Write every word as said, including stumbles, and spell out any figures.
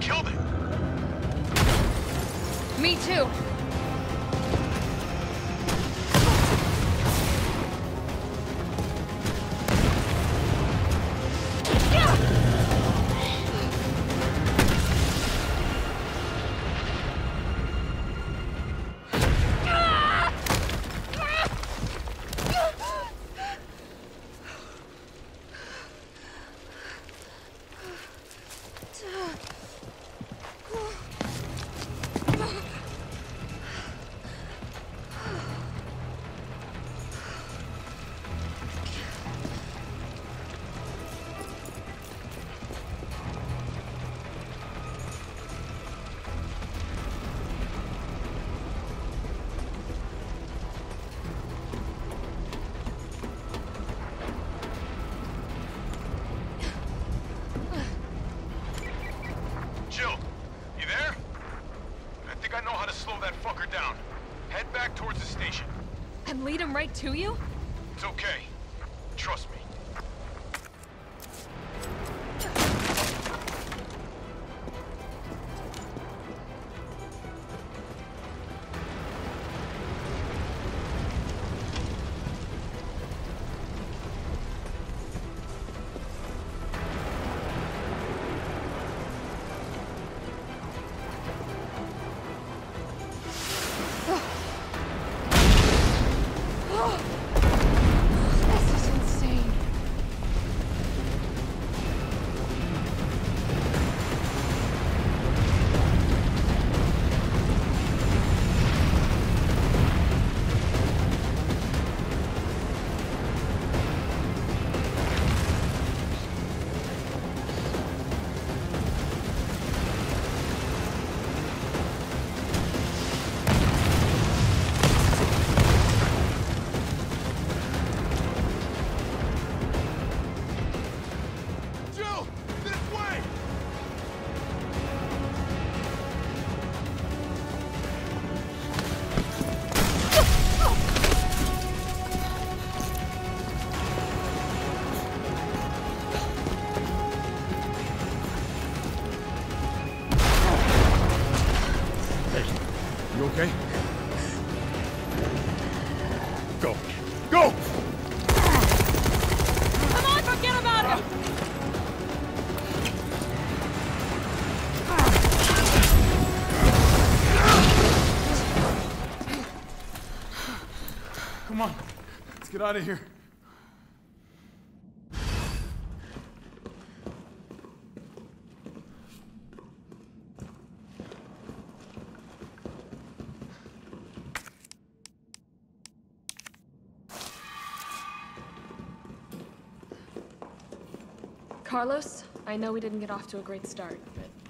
killed it. Me too. Jill, you there? I think I know how to slow that fucker down. Head back towards the station. And lead him right to you? It's okay. Trust me. This is insane. Jill, this way! Hey, you okay? Go. Go! Come on, forget about him! Come on. Let's get out of here. Carlos, I know we didn't get off to a great start, but